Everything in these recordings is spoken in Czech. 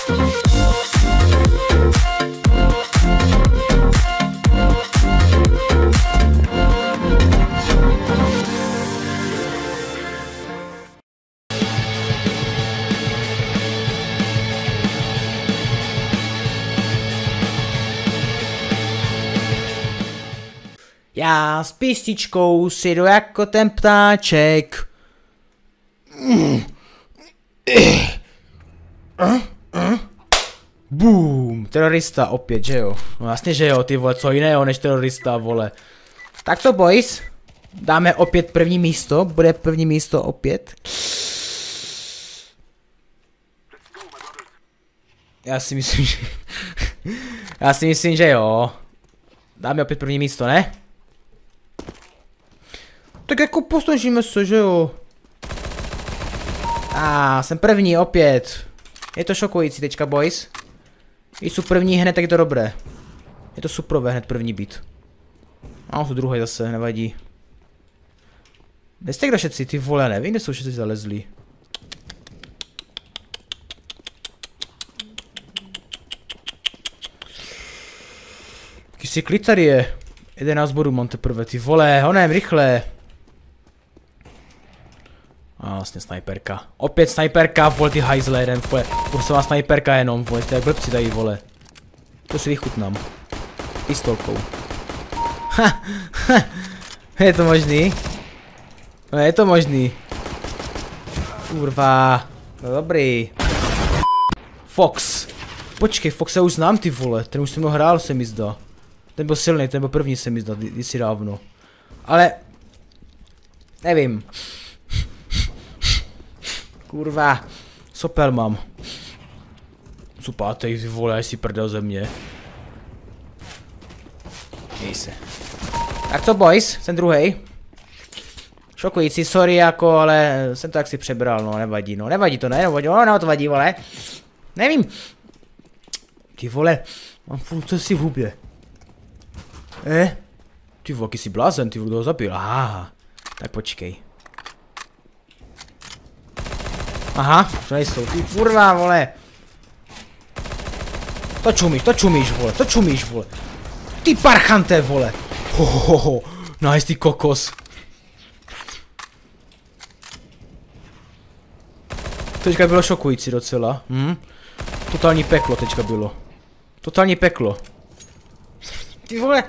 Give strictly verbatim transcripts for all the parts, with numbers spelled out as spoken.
Já s pístičkou si jdu jako ten ptáček. Boom, terorista opět, že jo? No jasně, že jo, ty vole, co jiného než terorista, vole. Tak co, boys? Dáme opět první místo, bude první místo opět. Já si myslím, že... Já si myslím, že jo. Dáme opět první místo, ne? Tak jako posnažíme se, že jo? A ah, jsem první opět. Je to šokující teďka, boys. Když jsou první hned, tak je to dobré. Je to superové hned první být. A to druhý zase, nevadí. Kde jste kdo všetci, ty vole, nevím, kde jsou všetci zalezlí. Jaký si klid tady je. jedenáct bodů mám teprve, ty vole, honem, rychle. A vlastně snajperka. Opět snajperka, vole, ty hajzle jeden, vole. Kursová snajperka jenom, vole, to je blbci tady, vole. To si vychutnám. Pistolkou. Ha, ha. Je to možný? No, je to možný. Kurva. No dobrý. Fox. Počkej, Foxe už znám, ty vole. Ten už jsem ho hrál, se mi zdá. Ten byl silný, ten byl první, se mi zdá, kdysi dávno. Ale... Nevím. Kurva. Sopel mám. Supátej, ty vole, až si prdel ze mě. Měj se. Tak co, boys? Jsem druhej. Šokující, sorry jako, ale jsem to jak si přebral, no, nevadí, no, nevadí to, ne, nevadí, no, no, to vadí, vole. Nevím. Ty vole, mám furt co si v hubě. Eh? Ty vole, jaký jsi blázen, ty vole, kdo ho zabil, aha. Tak počkej. Aha, to nejsou, ty kurva, vole. To čumíš, to čumíš, vole, to čumíš, vole. Ty parchante, vole. Hohoho, nice, ty kokos. Teďka bylo šokující docela, hm? Totální peklo teďka bylo. Totální peklo. Ty vole.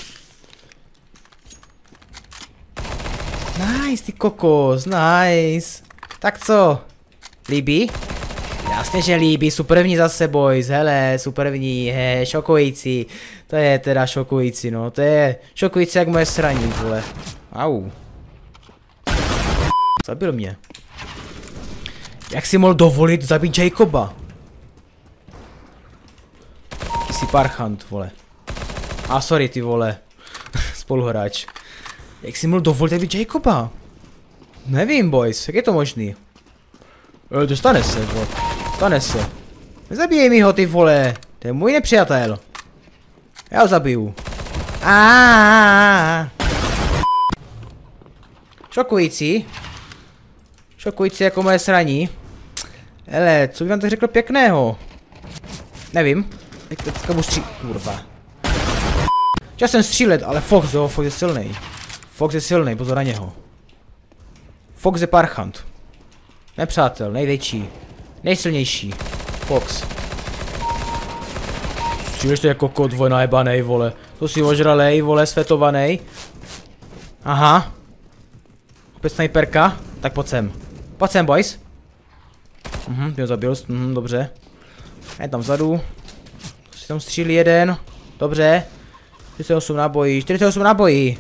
Nice, ty kokos, nice. Tak co? Líbí? Jasně, že líbí, jsou první zase, boys, hele, jsou první, he, šokující. To je teda šokující, no, to je šokující jak moje sraní, vole. Au. Zabil mě. Jak si mohl dovolit zabít Jacoba? Ty jsi parchant, vole. A sorry, ty vole. Spoluhráč. Jak si mohl dovolit zabít Jacoba? Nevím, boys, jak je to možný? E, dostane se, vole. Stane se. Nezabíjej mi ho, ty vole. To je můj nepřátel. Já ho zabiju. Aaaaaa. Šokující. Šokující jako moje sraní. Hele, co bych vám tak řekl pěkného? Nevím. Teďka budu střílet. Kurva. Chtěl jsem střílet, ale Fox, jo, Fox je silný. Fox je silný, pozor na něho. Fox je parchant. Nepřátel, největší. Nejsilnější. Fox. Stříleš to jako kot, vole, najebanej, vole. To si ožralej, vole, svetovanej. Aha. Opět snajperka. Tak pojď sem. Pojď sem, boys. Mhm, ty ho zabil, mhm, dobře. Je tam vzadu. Si tam střílí jeden. Dobře. čtyřicet osm nábojí, čtyřicet osm nábojí.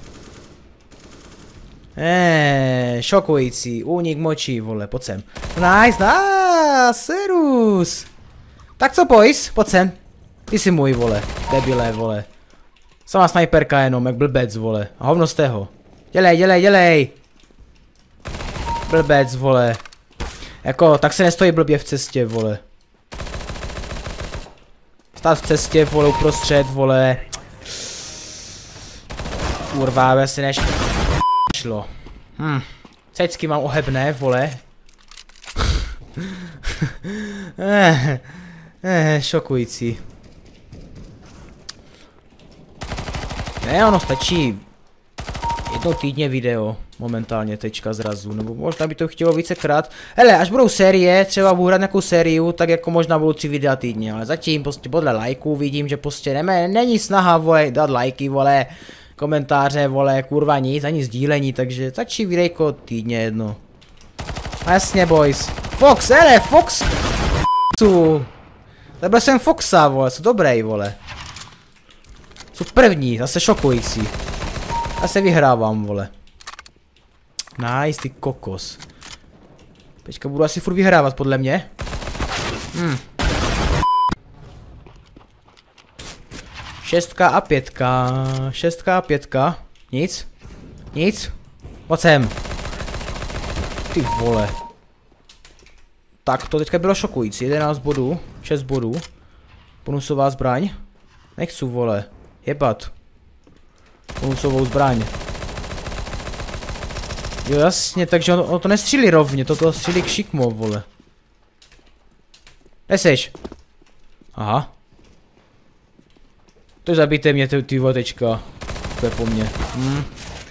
Eee, šokující, únik močí, vole, pojď sem. Nice, nice, serus. Tak co, boys, pojď sem. Ty jsi můj, vole, debile, vole. Sama snajperka jenom, jak blbec, vole. A hovno z tého. Dělej, dělej, dělej. Blbec, vole. Jako, tak se nestojí blbě v cestě, vole. Stát v cestě, vole, uprostřed, vole. Kurva, bez si než... Šlo. Hm. Cecky mám ohebné, vole. Eh, šokující. Ne, ono stačí jednou týdně video, momentálně tečka zrazu, nebo možná by to chtělo vícekrát. Hele, až budou série, třeba budu hrát nějakou sériu, tak jako možná budou tři videa týdně, ale zatím prostě podle lajků vidím, že prostě ne, není snaha, vole, dát lajky, vole, komentáře, vole, kurva nic, ani sdílení, takže stačí videjko týdně jedno. A jasně, boys. Fox, hele, Fox. Zabil jsem Foxa, vole, jsou dobrý, vole. Jsou první, zase šokující. Zase vyhrávám, vole. Nice, ty kokos. Počka, budu asi furt vyhrávat, podle mě. Hm. Šestka a pětka. Šestka a pětka. Nic. Nic. Pojď sem. Ty vole. Tak to teďka bylo šokující. jedenáct bodů. šest bodů. Bonusová zbraň. Nechci, vole. Jebat. Bonusovou zbraň. Jo, jasně, takže on, on to nestřílí rovně, toto střílí kšikmo, vole. Kde seš? Aha. To zabijte mě, ty, ty votečka. To je po mně. Hm.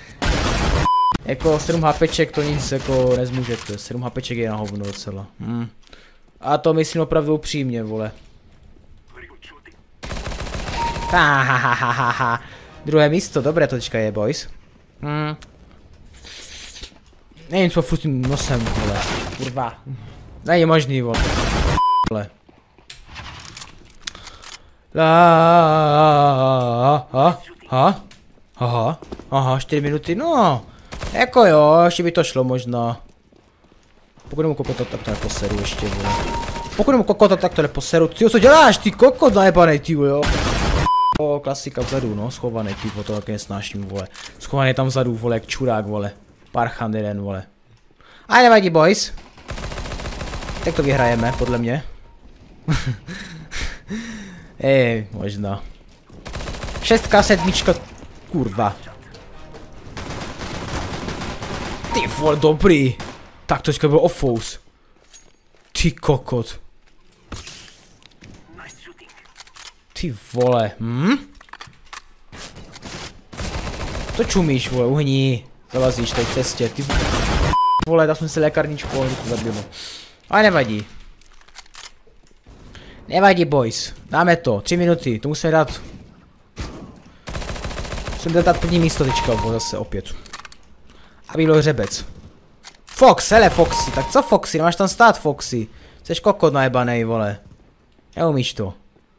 Jako sedm HPček to nic jako nezmůžete. sedm HPček je na hovno docela. Hm. A to myslím opravdu upřímně, vole. Ha, ha, ha, ha, ha, ha. Druhé místo, dobré to teďka je, boys. Hm. Nevím, co furt tím nosem, vole. Kurva. Není možný, vole. Vole. La, ha, ha, aha, aha, čtyři minuty, no. Jako jo, ještě by to šlo možná. Pokud mu kokota, tak to neposeru ještě, vole. Pokud mu kokota, tak to neposeru. Ty, co děláš, ty kokot najebanej, ty, jo. O, klasika vzadu, no, schovaný, ty, to taky nesnáším, vole. Schovaný tam vzadu, vole, jak čurák, vole. Parchant jeden, vole. A nevadí, boys. Tak to vyhrajeme, podle mě. Ej, možná. Šestka, sedmička, kurva. Ty vole, dobrý. Tak to byl offous. Ty kokot. Ty vole, hm? To čumíš, vole, uhní. Zalazíš tady v cestě, ty vole, dal jsem si lékarničku, ale to zabilo. Ale nevadí. Nevadí, boys. Dáme to, tři minuty, to musíme dát. Musíme dát první místo teďka, vole, zase opět. A bylo hřebec. Fox, hele Foxy, tak co Foxy, nemáš tam stát Foxy. Jseš kokot najebanej, vole. Neumíš to.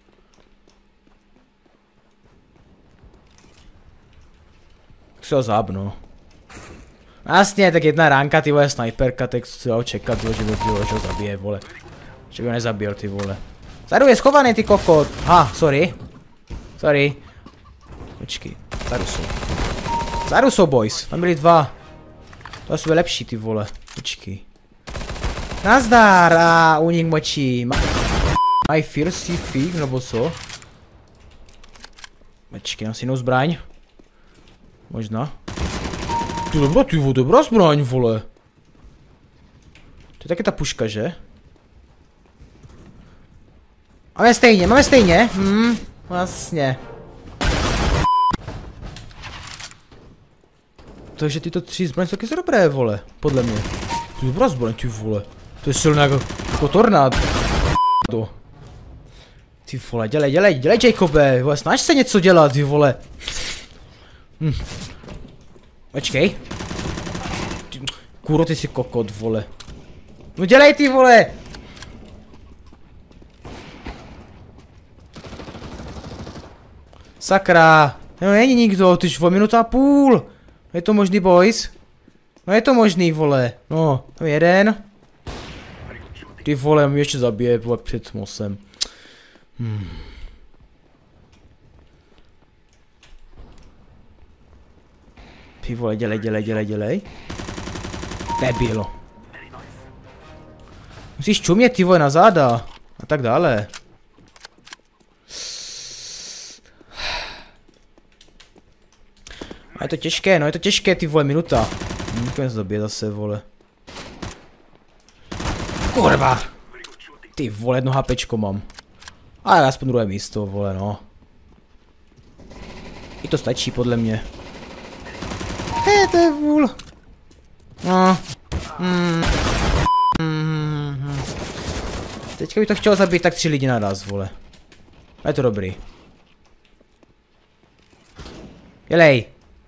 Tak si ho zábnu. Jasně, tak jedna ránka, ty vole, snajperka, tak si ho čekat, že by ho zabije, vole. Že by ho nezabil, ty vole. Zadu je schovaný, ty kokot. Ha, sorry. Sorry. Počkej, zadu jsou. Zadu jsou, boys, tam byli dva. To jsou lepší, ty vole. Počkej. Nazdar, a unik močí. My first fig, nebo co? Počkej, mám si jinou zbraň. Možná. Ty dobrá, ty vole, dobrá zbraň, vole. To je taky ta puška, že? Máme stejně, máme stejně. Hm, vlastně. Takže tyto tři zbraně jsou taky dobré, vole. Podle mě. To je dobrá zbraň, ty vole. To je silné jako, jako tornád. Ty vole, dělej, dělej, dělej, Jacobe. Vole, snaž se něco dělat, ty vole. Hm. Počkej. Ty, kuro, ty jsi kokot, vole. No dělej, ty vole. Sakra. No není nikdo, tyž vole, minuta a půl. Je to možný, boys? No je to možný, vole. No, tam jeden. Ty vole, mě ještě zabije, vole, před mosem. Hmm. Ty vole, dělej, dělej, dělej, dělej. Nebylo. Musíš čumět, ty vole, na záda. A tak dále. A je to těžké, no je to těžké, ty vole, minuta. Můžeme se zabít zase, vole. Kurva. Ty vole, jedno HPčko mám. Ale aspoň druhé místo, vole, no. I to stačí, podle mě. Hej, to je vůl. No. Hmm. Hmm. Teďka bych to chtěl zabít tak tři lidi naraz, vole. Je to dobrý. Dělej.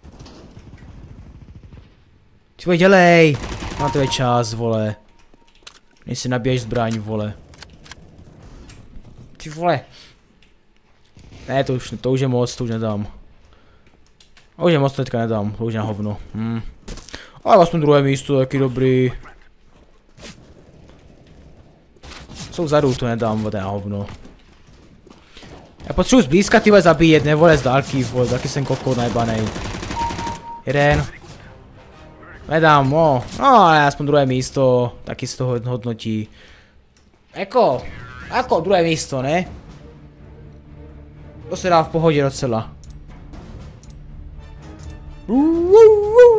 Ty vole, dělej. Na to je čas, vole. Než si nabiješ zbraň, vole. Ty vole. Ne, to už, to už je moc, to už nedám. To už je moc, teďka nedám, to už na hovno. Hm. Ale aspoň druhé místo, taky dobrý. Jsou vzadu, to nedám, to je na hovno. Já potřebuji zblízka ty vole zabíjet, ne vole z dálky, vole, taky jsem kokot najebanej. Jeden. Nedám, no, no ale aspoň druhé místo, taky se to hodnotí. Jako, jako druhé místo, ne? To se dá v pohodě docela. Uh, uh, uh.